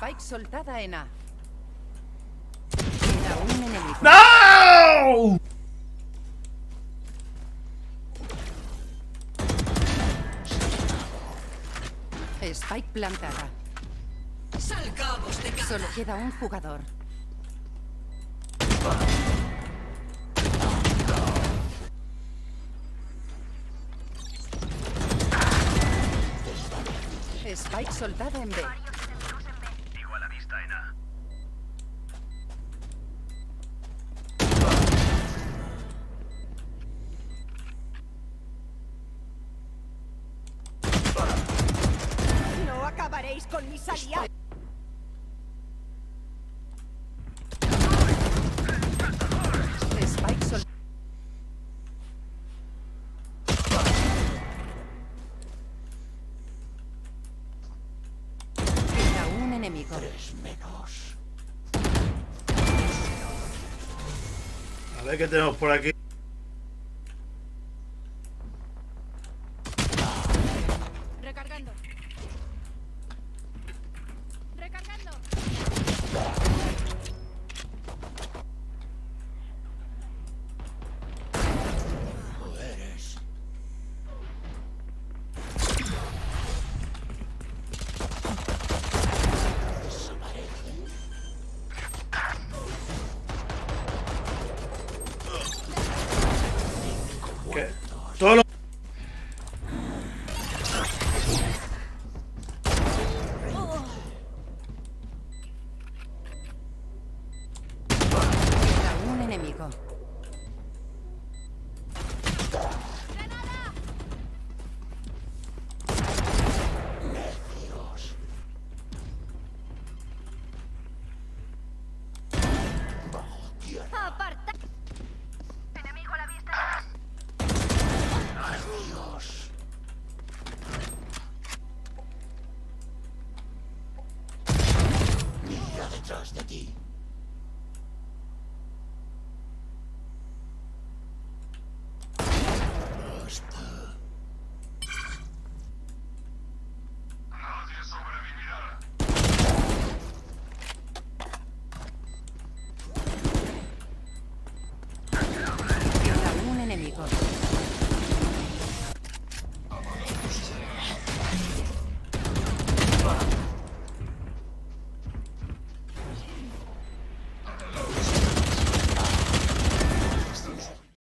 Spike soltada en A. Queda un enemigo. ¡No! Spike plantada. Salgamos de casa. Solo queda un jugador. Spike soltada en B. Sigo a la vista en A. No acabaréis con mis aliados. Spike soltada. Queda un enemigo. A ver qué tenemos por aquí.